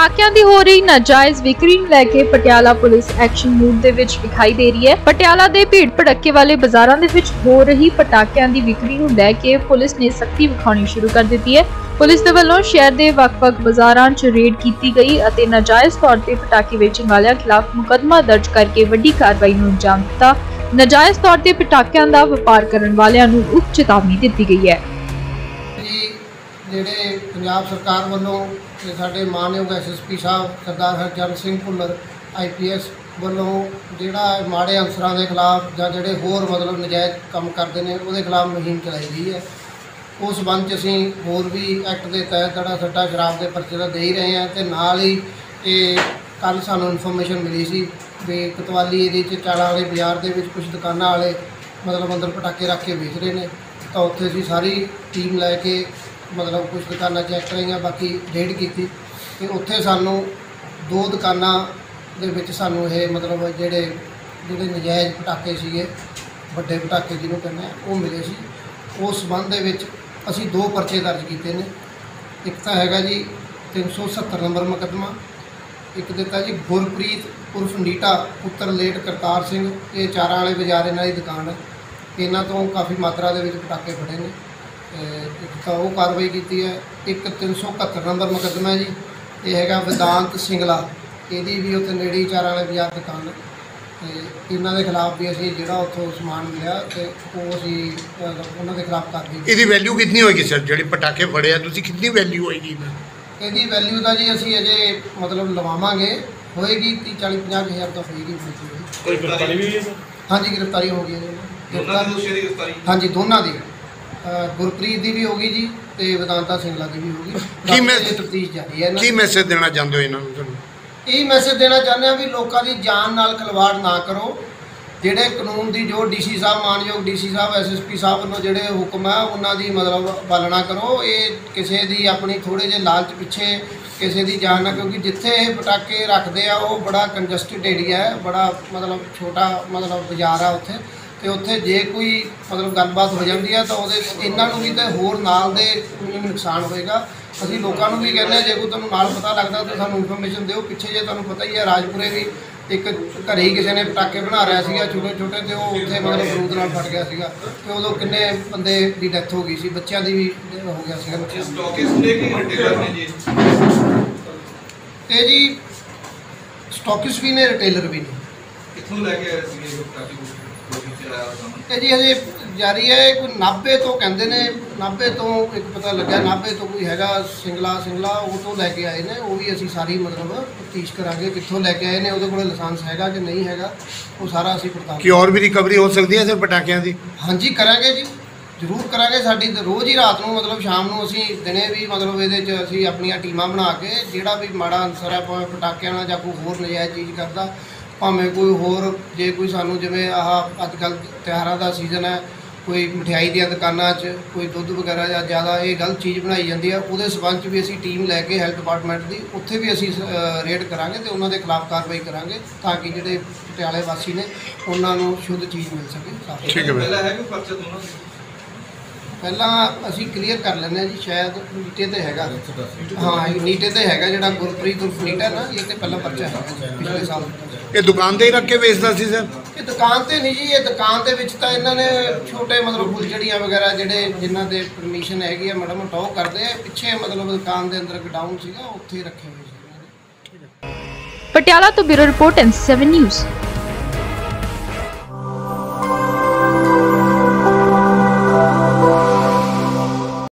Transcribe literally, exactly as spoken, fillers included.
पटाखिਆਂ ਦੀ ਹੋ ਰਹੀ ਨਾਜਾਇਜ਼ ਵਿਕਰੀ ਨੂੰ ਲੈ ਕੇ ਪਟਿਆਲਾ ਪੁਲਿਸ ਐਕਸ਼ਨ ਮੂਡ ਦੇ ਵਿੱਚ ਵਿਖਾਈ ਦੇ ਰਹੀ ਹੈ। ਪਟਿਆਲਾ ਦੇ ਭੀੜ ਭੜੱਕੇ ਵਾਲੇ ਬਾਜ਼ਾਰਾਂ ਦੇ ਵਿੱਚ ਹੋ ਰਹੀ ਪਟਾਖਿਆਂ ਦੀ ਵਿਕਰੀ ਨੂੰ ਲੈ ਕੇ ਪੁਲਿਸ ਨੇ ਸਖਤੀ ਵਿਖਾਉਣੀ ਸ਼ੁਰੂ ਕਰ ਦਿੱਤੀ ਹੈ। ਪੁਲਿਸ ਦੇ ਵੱਲੋਂ ਸ਼ਹਿਰ ਦੇ ਵੱਖ-ਵੱਖ ਬਾਜ਼ਾਰਾਂ 'ਚ ਰੇਡ ਕੀਤੀ ਗਈ ਅਤੇ ਨਾਜਾਇਜ਼ ਤੌਰ ਤੇ ਪਟਾਕੇ ਵੇਚਣ ਵਾਲਿਆਂ ਖਿਲਾਫ ਮੁਕੱਦਮਾ ਦਰਜ ਕਰਕੇ ਵੱਡੀ ਕਾਰਵਾਈ ਨੂੰ ਅੰਜਾਮ ਦਿੱਤਾ। ਨਾਜਾਇਜ਼ ਤੌਰ ਤੇ ਪਟਾਕਿਆਂ ਦਾ ਵਪਾਰ ਕਰਨ ਵਾਲਿਆਂ ਨੂੰ ਉਕਤ ਚੇਤਾਵਨੀ ਦਿੱਤੀ ਗਈ ਹੈ। ਜਿਹੜੇ ਪੰਜਾਬ ਸਰਕਾਰ ਵੱਲੋਂ ਤੇ ਸਾਡੇ ਮਾਨਯੋਗ ਐਸ ਐਸ ਪੀ ਸਾਹਿਬ ਸਰਦਾਰ Harjan Singh Bhullar I P S ਵੱਲੋਂ ਜਿਹੜਾ ਮਾੜੇ ਅਨਸਰਾਂ ਦੇ ਖਿਲਾਫ ਜਾਂ ਜਿਹੜੇ ਹੋਰ ਮਤਲਬ ਨਜਾਇਜ਼ ਕੰਮ ਕਰਦੇ ਨੇ ਉਹਦੇ ਖਿਲਾਫ ਮੁਹਿੰਮ ਚਲਾਈ ਗਈ ਹੈ। ਉਸ ਸੰਬੰਧ 'ਚ ਅਸੀਂ ਹੋਰ ਵੀ ਐਕਟ ਦੇ ਤਹਿਤ ਜਿਹੜਾ ਸੱਟਾ ਸ਼ਰਾਬ ਦੇ ਪਰਚੇ ਦਾ ਦੇ ਹੀ ਰਹੇ ਹਾਂ ਤੇ ਨਾਲ ਹੀ ਇਹ ਕੱਲ੍ਹ ਸਾਨੂੰ ਇਨਫੋਰਮੇਸ਼ਨ ਮਿਲੀ ਸੀ ਵੀ ਕਤਵਾਲੀ ਏਰੀਏ 'ਚ ਚਾਲਾਂ ਵਾਲੇ ਬਾਜ਼ਾਰ ਦੇ ਵਿੱਚ ਕੁਝ ਦੁਕਾਨਾਂ ਵਾਲੇ ਮਤਲਬ ਅੰਦਰ ਪਟਾਕੇ ਰੱਖ ਕੇ ਵੇਚ ਰਹੇ ਨੇ ਤਾਂ ਉੱਥੇ ਅਸੀਂ ਸਾਰੀ ਟੀਮ ਲੈ ਕੇ मतलब कुछ दुकाना चैक कराइया बाकी रेड की तो उत्थे सानू दो दुकाना दे विच सानू ये मतलब जेड़े जेड़े नजायज़ पटाके सीगे वड्डे पटाके जिन्हों कहने वो मिले सी। उस संबंध दे विच असीं दो परचे दर्ज कीते ने। एक तो हैगा जी तीन सौ सत्तर नंबर मुकदमा, एक दिता जी गुरप्रीत उर्फ नीटा पुत्र लेट करतार सिंह, ये चारा वाले बाजार इन्हां दी दुकान है। इन्हां तो काफ़ी मात्रा दे विच पटाके फड़े ने। एक तो वो कार्रवाई की है। एक तीन सौ इकहत्तर नंबर मुकदमा जी ये है वेदांत सिंगला, यदी भी उत्थे नेड़े चार वाले बाजार दुकान तो इन्हों के खिलाफ भी असीं जिहड़ा उत्थों समान मिलिया तो वो असीं उन्हों के खिलाफ कार्रवाई। इसकी वैल्यू कितनी होएगी सर जिहड़े पटाके फड़े आ तुसीं कितनी वैल्यू होएगी? इसकी वैल्यू तो जी असीं अजे मतलब लवावांगे होएगी तीह चाली पचास हज़ार तो होएगी। कोई गिरफ्तारी भी हुई है? हाँ जी गिरफ्तारी हो गई है। हाँ जी दोनों की गुरप्रीत की भी होगी जी ते वेदांता सिंगला की भी होगी। तफ्तीश जारी है। की मैसेज देना चाहते हो इन्होंने? यही मैसेज देना चाहते हैं भी लोगों की जान नाल खिलवाड़ ना करो। जेडे कानून की जो डी सी साहब मानयोग डी सी साहब एस एस पी साहब वालों जेडे हुक्म है उन्होंने मतलब पालना करो। ये किसी की अपनी थोड़े जे लालच पिछे किसी की जान ना, क्योंकि जिथे ये पटाके रखते हैं वो बड़ा कंजस्टिड एरिया है, बड़ा मतलब छोटा मतलब बाजार है उत्थे तो उत्थे जे कोई मतलब गलबात हो जाती है तो इन्हों भी तो होर नाल दे नुकसान होएगा। असीं लोगों को भी कहने जो कोई तुहानूं नाल पता लगता तो सानूं इन्फॉर्मेशन दिओ। पिछे जे तुहानूं पता ही है राजपुरे भी एक घरे ही किसी ने पटाके बना रहा सीगा छोटे छोटे तो उत्थे मतलब बरूद नाल फट गया सीगा तो उदों किन्ने बंदे की डेथ हो गई सी, बच्चों की भी हो गया सीगा। ये जी स्टॉकिस्ट भी ने रिटेलर भी ने। कित्थों लैके आए सीगे पटाके? जी अजे जारी है। कोई नाभे तो कहते ने, नाभे तो एक पता लग्या नाभे तो कोई हैगा सिंगला सिंगला वो तो लैके आए ने। वो भी असी सारी मतलब तफ्तीश करांगे कित्थों लैके आए ने, उहदे कोल लाइसेंस हैगा कि नहीं हैगा वो सारा असी पड़ताल। कि और भी रिकवरी हो सकती है सर पटाकियां दी? हाँ जी करांगे जी जरूर करांगे। साडी रोज़ ही रात को मतलब शाम को असी दिने भी मतलब ये असी अपनी टीमां बना के जिहड़ा भी माड़ा अंसर है भावें पटाकियां नाल जां कोई होर नजायज़ चीज़ करदा भावें कोई होर जे कोई सानू जिवें आह अजकल त्योहारां दा सीजन है कोई मिठाई दी दुकानां च कोई दुध वगैरह या ज़्यादा ये गलत चीज़ बनाई जाती है उहदे संबंध भी असी टीम लैके हैल्थ डिपार्टमेंट की उत्थे भी असी रेड करांगे तो उन्होंने खिलाफ कार्रवाई करांगे ताकि जिहड़े पटियाले वासी ने उन्हां नूं शुद्ध चीज़ मिल सके। ठीक है पहला है कि परचा दोनों पहला असी क्लीयर कर लें जी शायद नीटे तो हैगा। हाँ नीटे तो हैगा जिहड़ा गुरप्रीत उर्फ नीटा ना ये तो पहला परचा है पिछले साल। ये दुकान ते ही रख के बेचदा सी सर? ये दुकान ते नहीं जी, ये दुकान दे विच तां इन्हां ने छोटे मतलब फुलझड़ियां वगैरह जिहड़े जिन्हां दे परमिशन हैगी है माड़ा मोटा ओह करदे आ। पिछे मतलब दुकान दे अंदर गोडाउन सीगा उत्थे रखे हुए सी। पटियाला तो bureau report N seven news.